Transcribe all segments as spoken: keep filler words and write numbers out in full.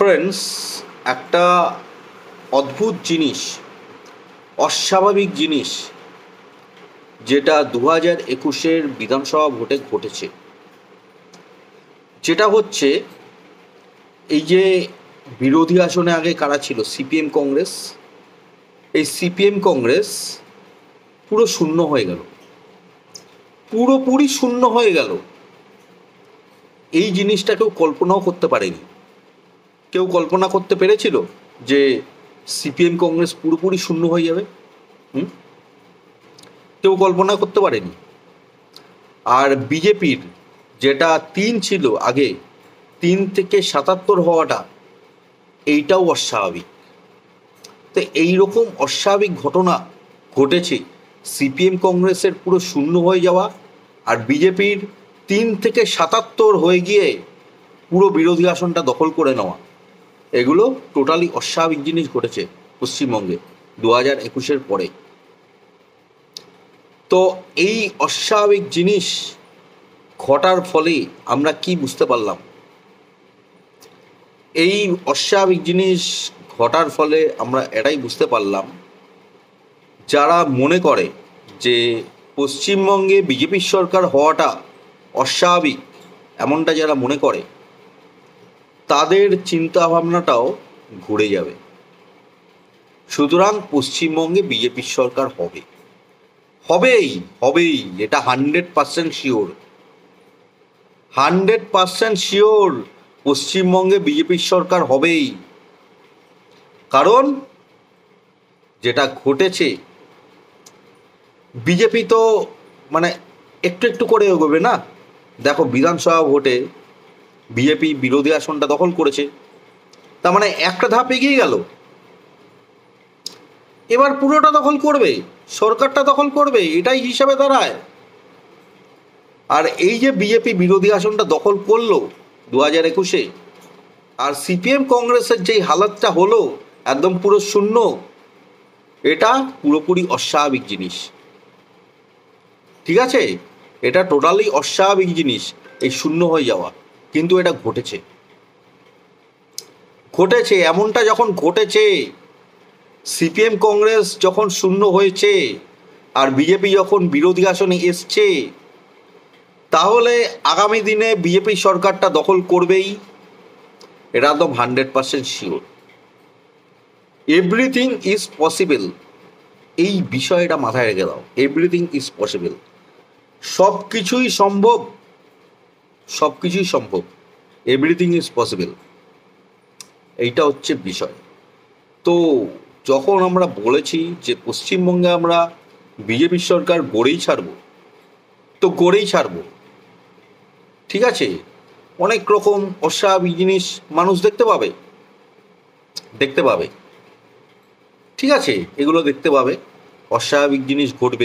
Friends, একটা অদ্ভুত জিনিস, অস্বাভাবিক জিনিস যেটা দু হাজার একুশের বিধানসভা ভোটে ঘটেছে, যেটা হচ্ছে এই যে বিরোধী আসনে আগে কারা ছিল, সিপিএম কংগ্রেস। এই সিপিএম কংগ্রেস পুরো শূন্য হয়ে গেল, পুরোপুরি শূন্য হয়ে গেল। এই জিনিসটা কেউ কল্পনাও করতে পারেনি। কেউ কল্পনা করতে পেরেছিল যে সিপিএম কংগ্রেস পুরোপুরি শূন্য হয়ে যাবে? হুম কেউ কল্পনা করতে পারেনি। আর বিজেপির যেটা তিন ছিল আগে, তিন থেকে সাতাত্তর হওয়াটা, এইটাও অস্বাভাবিক। তো এইরকম অস্বাভাবিক ঘটনা ঘটেছে, সিপিএম কংগ্রেসের পুরো শূন্য হয়ে যাওয়া আর বিজেপির তিন থেকে সাতাত্তর হয়ে গিয়ে পুরো বিরোধী আসনটা দখল করে নেওয়া। এগুলো টোটালি অস্বাভাবিক জিনিস ঘটেছে পশ্চিমবঙ্গে দু হাজার একুশের পরে। তো এই অস্বাভাবিক জিনিস ঘটার ফলে আমরা কি বুঝতে পারলাম? এই অস্বাভাবিক জিনিস ঘটার ফলে আমরা এটাই বুঝতে পারলাম, যারা মনে করে যে পশ্চিমবঙ্গে বিজেপির সরকার হওয়াটা অস্বাভাবিক, এমনটা যারা মনে করে, তাদের চিন্তা ভাবনাটাও ঘুরে যাবে। সুতরাং পশ্চিমবঙ্গে বিজেপির সরকার হবে, হবেই হবেই এটা hundred percent sure, hundred percent sure পশ্চিমবঙ্গে বিজেপির সরকার হবেই। কারণ যেটা ঘটেছে, বিজেপি তো মানে একটু একটু করে এগোবে না। দেখো, বিধানসভা ভোটে বিজেপি বিরোধী আসনটা দখল করেছে, তার মানে একটা ধাপ এগিয়ে গেল। এবার পুরোটা দখল করবে, সরকারটা দখল করবে, এটাই হিসাবে দাঁড়ায়। আর এই যে বিজেপি বিরোধী আসনটা দখল করলো দু হাজার একুশে, আর সিপিএম কংগ্রেসের যেই হালাতটা হলো একদম পুরো শূন্য, এটা পুরোপুরি অস্বাভাবিক জিনিস। ঠিক আছে, এটা টোটালি অস্বাভাবিক জিনিস, এই শূন্য হয়ে যাওয়া। কিন্তু এটা ঘটেছে ঘটেছে এমনটা যখন ঘটেছে, সিপিএম কংগ্রেস যখন শূন্য হয়েছে আর বিজেপি যখন বিরোধী আসনে এসছে, তাহলে আগামী দিনে বিজেপি সরকারটা দখল করবেই, এটা একদম hundred percent sure. Everything is possible, এই বিষয়টা মাথায় রেখে দাও। এভরিথিং ইজ পসিবল, সব কিছুই সম্ভব, সব কিছুই সম্ভব, এভরিথিং ইজ পসিবল, এইটা হচ্ছে বিষয়। তো যখন আমরা বলেছি যে পশ্চিমবঙ্গে আমরা বিজেপি সরকার গড়েই ছাড়ব, তো গড়েই ছাড়ব। ঠিক আছে, অনেক রকম অস্বাভাবিক জিনিস মানুষ দেখতে পাবে, দেখতে পাবে ঠিক আছে, এগুলো দেখতে পাবে, অস্বাভাবিক জিনিস ঘটবে।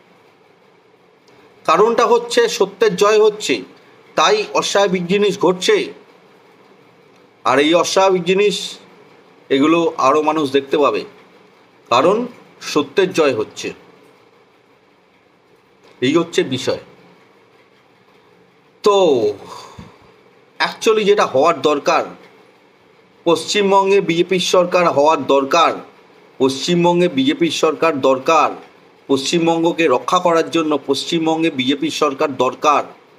কারণটা হচ্ছে সত্যের জয় হচ্ছে, তাই অস্বাভাবিক জিনিস ঘটছে। আর এই অস্বাভাবিক জিনিস এগুলো আরও মানুষ দেখতে পাবে, কারণ সত্যের জয় হচ্ছে। এই হচ্ছে বিষয়। তো অ্যাকচুয়ালি যেটা হওয়ার দরকার, পশ্চিমবঙ্গে বিজেপির সরকার হওয়ার দরকার, পশ্চিমবঙ্গে বিজেপির সরকার দরকার, পশ্চিমবঙ্গকে রক্ষা করার জন্য পশ্চিমবঙ্গে বিজেপির সরকার দরকার।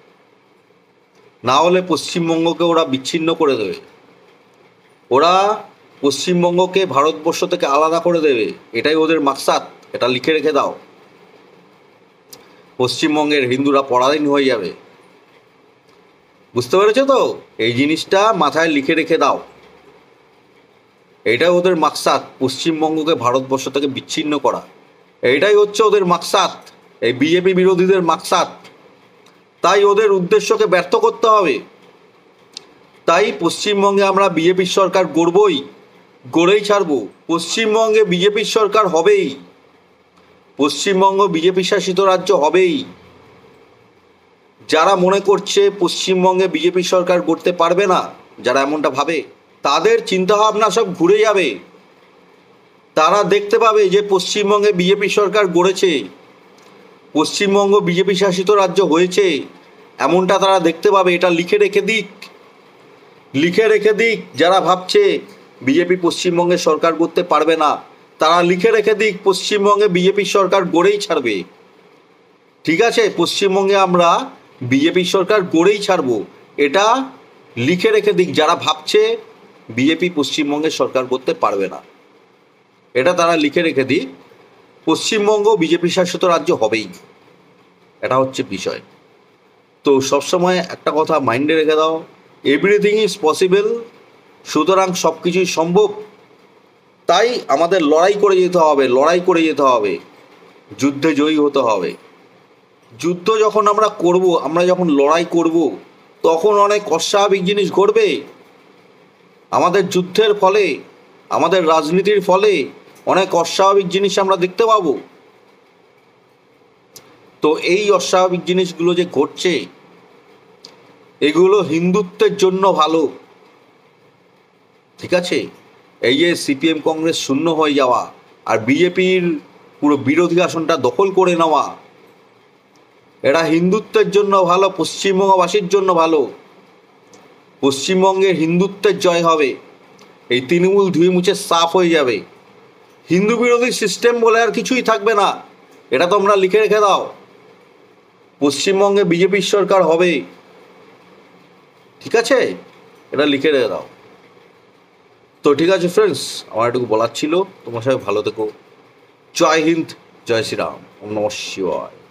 না হলে পশ্চিমবঙ্গকে ওরা বিচ্ছিন্ন করে দেবে, ওরা পশ্চিমবঙ্গকে ভারতবর্ষ থেকে আলাদা করে দেবে, এটাই ওদের মাকসাদ। এটা লিখে রেখে দাও, পশ্চিমবঙ্গের হিন্দুরা পরাধীন হয়ে যাবে। বুঝতে পেরেছো তো? এই জিনিসটা মাথায় লিখে রেখে দাও, এইটাই ওদের মাকসাদ, পশ্চিমবঙ্গকে ভারতবর্ষ থেকে বিচ্ছিন্ন করা। এইটাই হচ্ছে ওদের মাকসাদ, এই বিজেপি বিরোধীদের মাকসাদ। তাই ওদের উদ্দেশ্যকে ব্যর্থ করতে হবে। তাই পশ্চিমবঙ্গে আমরা বিজেপির সরকার গড়বই, গড়েই ছাড়ব। পশ্চিমবঙ্গে বিজেপির সরকার হবেই, পশ্চিমবঙ্গ বিজেপি শাসিত রাজ্য হবেই। যারা মনে করছে পশ্চিমবঙ্গে বিজেপি সরকার গড়তে পারবে না, যারা এমনটা ভাবে, তাদের চিন্তাভাবনা সব ঘুরে যাবে। তারা দেখতে পাবে যে পশ্চিমবঙ্গে বিজেপি সরকার গড়েছে, পশ্চিমবঙ্গ বিজেপি শাসিত রাজ্য হয়েছে, এমনটা তারা দেখতে পাবে। এটা লিখে রেখে দিক, লিখে রেখে দিক যারা ভাবছে বিজেপি পশ্চিমবঙ্গে সরকার করতে পারবে না, তারা লিখে রেখে দিক পশ্চিমবঙ্গে বিজেপি সরকার গড়েই ছাড়বে। ঠিক আছে, পশ্চিমবঙ্গে আমরা বিজেপি সরকার গড়েই ছাড়বো, এটা লিখে রেখে দিক যারা ভাবছে বিজেপি পশ্চিমবঙ্গে সরকার করতে পারবে না, এটা তারা লিখে রেখে দিক। পশ্চিমবঙ্গ বিজেপি শাসিত রাজ্য হবেই, এটা হচ্ছে বিষয়। তো সবসময় একটা কথা মাইন্ডে রেখে দাও, এভরিথিং ইজ পসিবল, সুতরাং সব কিছুই সম্ভব। তাই আমাদের লড়াই করে যেতে হবে, লড়াই করে যেতে হবে, যুদ্ধে জয়ী হতে হবে। যুদ্ধ যখন আমরা করব, আমরা যখন লড়াই করব, তখন অনেক অস্বাভাবিক জিনিস ঘটবে। আমাদের যুদ্ধের ফলে, আমাদের রাজনীতির ফলে অনেক অস্বাভাবিক জিনিস আমরা দেখতে পাবো। তো এই অস্বাভাবিক জিনিসগুলো যে ঘটছে, এগুলো হিন্দুত্বের জন্য ভালো। ঠিক আছে, এই যে সিপিএম কংগ্রেস শূন্য হয়ে যাওয়া আর বিজেপির পুরো বিরোধী আসনটা দখল করে নেওয়া, এটা হিন্দুত্বের জন্য ভালো, পশ্চিমবঙ্গবাসীর জন্য ভালো। পশ্চিমবঙ্গে হিন্দুত্বের জয় হবে, এই তৃণমূল ধুয়ে মুছে সাফ হয়ে যাবে, হিন্দু বিরোধী সিস্টেম বলে আর কিছুই থাকবে না, এটা তোমরা লিখে রেখে দাও। পশ্চিমবঙ্গে বিজেপির সরকার হবে, ঠিক আছে, এটা লিখে রেখে দাও। তো ঠিক আছে ফ্রেন্ডস, আমার এটুকু বলার ছিল। তোমার সবাই ভালো থেকো। জয় হিন্দ, জয় শ্রীরাম, ওম নমঃ শিবায়।